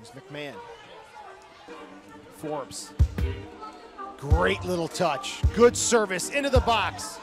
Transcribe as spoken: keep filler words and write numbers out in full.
Here's McMahon. Forbes. Great little touch. Good service into the box.